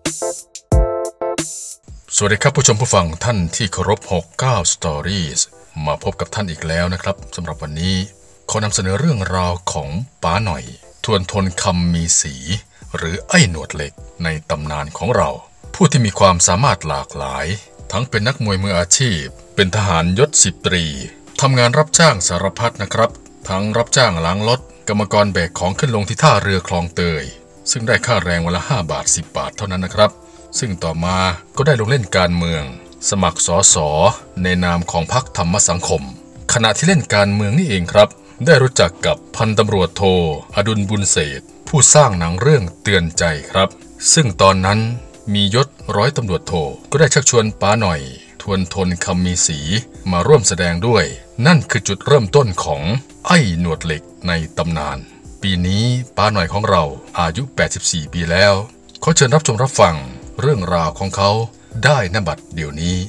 สวัสดีครับผู้ชมผู้ฟังท่านที่เคารพ69 Stories มาพบกับท่านอีกแล้วนะครับสำหรับวันนี้ขอนำเสนอเรื่องราวของป๋าหน่อยทวนทนคำมีสีหรือไอ้หนวดเหล็กในตำนานของเราผู้ที่มีความสามารถหลากหลายทั้งเป็นนักมวยมืออาชีพเป็นทหารยศ10 ตรีทำงานรับจ้างสารพัดนะครับทั้งรับจ้างล้างรถกรรมกรแบกของขึ้นลงที่ท่าเรือคลองเตยซึ่งได้ค่าแรงวันละ5 บาท 10 บาทเท่านั้นนะครับซึ่งต่อมาก็ได้ลงเล่นการเมืองสมัครสสในนามของพรรคธรรมสังคมขณะที่เล่นการเมืองนี่เองครับได้รู้จักกับพันตำรวจโทอดุลบุญเศรษฐ์ผู้สร้างหนังเรื่องเตือนใจครับซึ่งตอนนั้นมียศร้อยตำรวจโทก็ได้ชักชวนป๋าหน่อยทวนทนคำมีสีมาร่วมแสดงด้วยนั่นคือจุดเริ่มต้นของไอ้หนวดเหล็กในตำนานปีนี้ป๋าหน่อยของเราอายุ84 ปีแล้วขอเชิญรับชมรับฟังเรื่องราวของเขาได้ณบัดเดี๋ยวนี้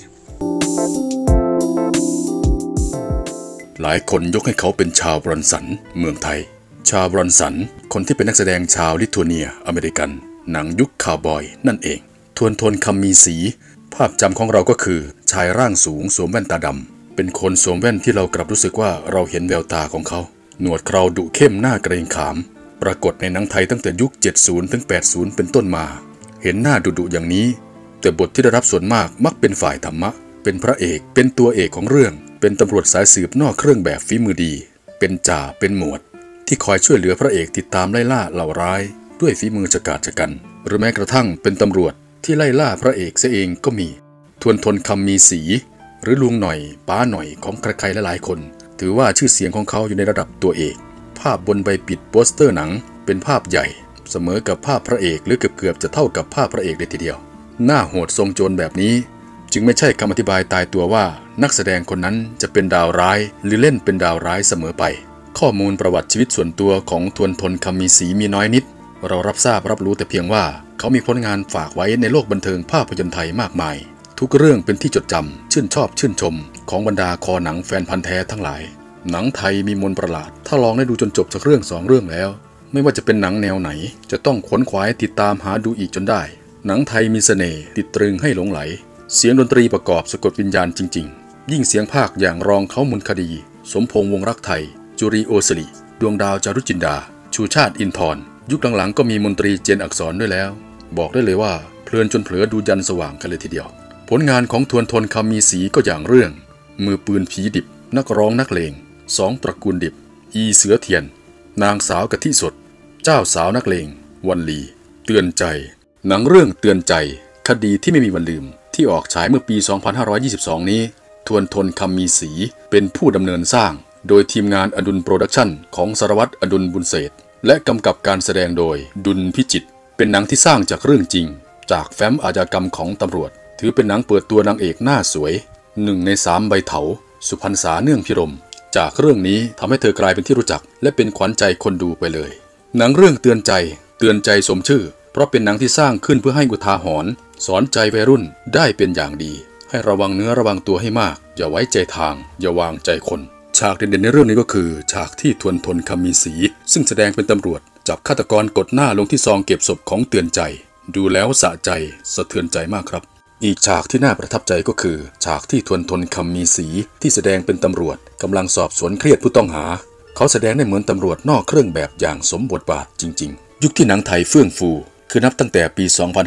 หลายคนยกให้เขาเป็นชาวบรอนสันเมืองไทยชาวบรอนสันคนที่เป็นนักแสดงชาวลิทัวเนียอเมริกันหนังยุคคาวบอยนั่นเองทวนทนคำมีสีภาพจำของเราก็คือชายร่างสูงสวมแว่นตาดำเป็นคนสวมแว่นที่เรากลับรู้สึกว่าเราเห็นแววตาของเขาหนวดเคราดุเข้มหน้าเกรงขามปรากฏในหนังไทยตั้งแต่ยุค70 ถึง 80เป็นต้นมาเห็นหน้าดุอย่างนี้แต่บทที่ได้รับส่วนมากมักเป็นฝ่ายธรรมะเป็นพระเอกเป็นตัวเอกของเรื่องเป็นตำรวจสายสืบนอกเครื่องแบบฝีมือดีเป็นจ่าเป็นหมวดที่คอยช่วยเหลือพระเอกติดตามไล่ล่าเหล่าร้ายด้วยฝีมือฉกาจฉกันหรือแม้กระทั่งเป็นตำรวจที่ไล่ล่าพระเอกเสียเองก็มีทวนทนคำมีสีหรือลุงหน่อยป้าหน่อยของใครๆหลายๆคนถือว่าชื่อเสียงของเขาอยู่ในระดับตัวเอกภาพบนใบปิดโปสเตอร์หนังเป็นภาพใหญ่เสมอกับภาพพระเอกหรือเกือบจะเท่ากับภาพพระเอกเลยทีเดียวหน้าโหดทรงโจรแบบนี้จึงไม่ใช่คำอธิบายตายตัวว่านักแสดงคนนั้นจะเป็นดาวร้ายหรือเล่นเป็นดาวร้ายเสมอไปข้อมูลประวัติชีวิตส่วนตัวของทวนทนคำมีสีมีน้อยนิดเรารับรู้แต่เพียงว่าเขามีผลงานฝากไว้ในโลกบันเทิงภาพยนตร์ไทยมากมายทุกเรื่องเป็นที่จดจำชื่นชมของบรรดาคอหนังแฟนพันธุ์แท้ทั้งหลายหนังไทยมีมนต์ประหลาดถ้าลองได้ดูจนจบสักเรื่อง2 เรื่องแล้วไม่ว่าจะเป็นหนังแนวไหนจะต้องขวนขวายติดตามหาดูอีกจนได้หนังไทยมีเสน่ห์ติดตรึงให้หลงไหลเสียงดนตรีประกอบสะกดวิญญาณจริงๆยิ่งเสียงภาคอย่างรองเขามุนคดีสมพงษ์วงรักไทยจุรีโอสลิดวงดาวจารุจินดาชูชาติอินทร์ยุคหลังๆก็มีมนตรีเจนอักษรด้วยแล้วบอกได้เลยว่าเพลินจนเผลอดูยันสว่างกันเลยทีเดียวผลงานของทวนทนคำมีสีก็อย่างเรื่องมือปืนผีดิบนักร้องนักเลง2 ตระกูลดิบอีเสือเทียนนางสาวกะทิสดเจ้าสาวนักเลงวันลีเตือนใจหนังเรื่องเตือนใจคดีที่ไม่มีวันลืมที่ออกฉายเมื่อปี 2522 นี้ทวนทนคำมีสีเป็นผู้ดำเนินสร้างโดยทีมงานอดุลโปรดักชั่นของสารวัตรอดุลบุญเศรษฐ์และกำกับการแสดงโดยดุลพิจิตรเป็นหนังที่สร้างจากเรื่องจริงจากแฟ้มอาชญากรรมของตำรวจถือเป็นหนังเปิดตัวนางเอกหน้าสวย1 ใน 3ใบเถาสุพรรษาเนื่องพิรมจากเรื่องนี้ทำให้เธอกลายเป็นที่รู้จักและเป็นขวัญใจคนดูไปเลยหนังเรื่องเตือนใจสมชื่อเพราะเป็นหนังที่สร้างขึ้นเพื่อให้อุทาหรณ์สอนใจวัยรุ่นได้เป็นอย่างดีให้ระวังเนื้อระวังตัวให้มากอย่าไว้ใจทางอย่าวางใจคนฉากเด่นๆในเรื่องนี้ก็คือฉากที่ทวนทนคำมีสีซึ่งแสดงเป็นตำรวจจับฆาตกรกดหน้าลงที่ซองเก็บศพของเตือนใจดูแล้วสะใจสะเทือนใจมากครับอีกฉากที่น่าประทับใจก็คือฉากที่ทวนทนคำมีสีที่แสดงเป็นตำรวจกำลังสอบสวนเครียดผู้ต้องหาเขาแสดงได้เหมือนตำรวจนอกเครื่องแบบอย่างสมบทบาทจริงๆยุคที่หนังไทยเฟื่องฟูคือนับตั้งแต่ปี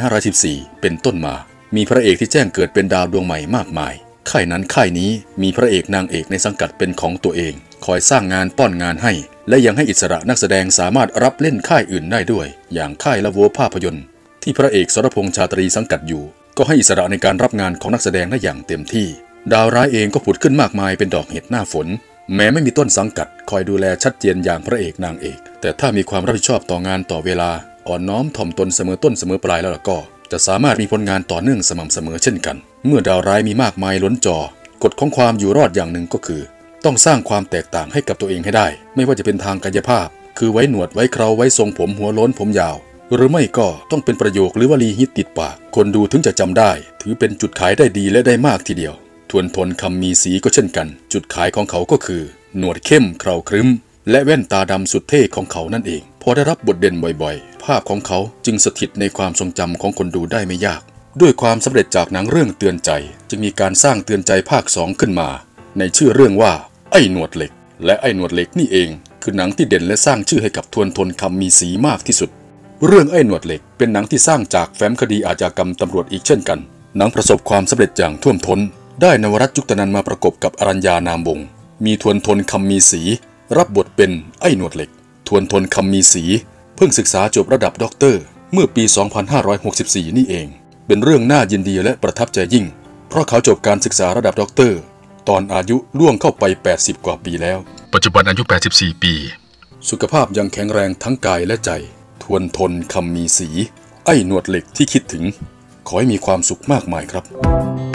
2514 เป็นต้นมามีพระเอกที่แจ้งเกิดเป็นดาวดวงใหม่มากมายค่ายนั้นค่ายนี้มีพระเอกนางเอกในสังกัดเป็นของตัวเองคอยสร้างงานป้อนงานให้และยังให้อิสระนักแสดงสามารถรับเล่นค่ายอื่นได้ด้วยอย่างค่ายละโวภาพยนตร์ที่พระเอกสรพงษ์ชาตรีสังกัดอยู่ก็ให้อิสระในการรับงานของนักแสดงได้อย่างเต็มที่ดาวร้ายเองก็ผุดขึ้นมากมายเป็นดอกเห็ดหน้าฝนแม้ไม่มีต้นสังกัดคอยดูแลชัดเจนอย่างพระเอกนางเอกแต่ถ้ามีความรับผิดชอบต่องานต่อเวลาอ่อนน้อมถ่อมตนเสมอต้นเสมอปลายแล้วก็จะสามารถมีผลงานต่อเนื่องสม่ำเสมอเช่นกันเมื่อดาวร้ายมีมากมายล้นจอกฎของความอยู่รอดอย่างหนึ่งก็คือต้องสร้างความแตกต่างให้กับตัวเองให้ได้ไม่ว่าจะเป็นทางกายภาพคือไว้หนวดไว้เคราไว้ทรงผมหัวโล้นผมยาวหรือไม่ก็ต้องเป็นประโยคหรือวลีฮิตติดปากคนดูถึงจะจำได้ถือเป็นจุดขายได้ดีและได้มากทีเดียวทวนทนคำมีสีก็เช่นกันจุดขายของเขาก็คือหนวดเข้มเคราครึ้มและแว่นตาดำสุดเท่ของเขานั่นเองพอได้รับบทเด่นบ่อยๆภาพของเขาจึงสถิตในความทรงจำของคนดูได้ไม่ยากด้วยความสำเร็จจากหนังเรื่องเตือนใจจึงมีการสร้างเตือนใจภาค 2ขึ้นมาในชื่อเรื่องว่าไอ้หนวดเหล็กและไอ้หนวดเหล็กนี่เองคือหนังที่เด่นและสร้างชื่อให้กับทวนทนคำมีสีมากที่สุดเรื่องไอ้หนวดเหล็กเป็นหนังที่สร้างจากแฟ้มคดีอาชญากรรมตำรวจอีกเช่นกันหนังประสบความสำเร็จอย่างท่วมท้นได้นวรัตน์ ยุคตนันท์มาประกบกับอรัญญานามวงศ์มีทวนทนคำมีสีรับบทเป็นไอ้หนวดเหล็กทวนทนคำมีสีเพิ่งศึกษาจบระดับด็อกเตอร์เมื่อปี 2564 นี่เองเป็นเรื่องน่ายินดีและประทับใจยิ่งเพราะเขาจบการศึกษาระดับด็อกเตอร์ตอนอายุล่วงเข้าไป80 กว่าปีแล้วปัจจุบันอายุ84 ปีสุขภาพยังแข็งแรงทั้งกายและใจทวนทนคำมีสีไอ้หนวดเหล็กที่คิดถึงขอให้มีความสุขมากมายครับ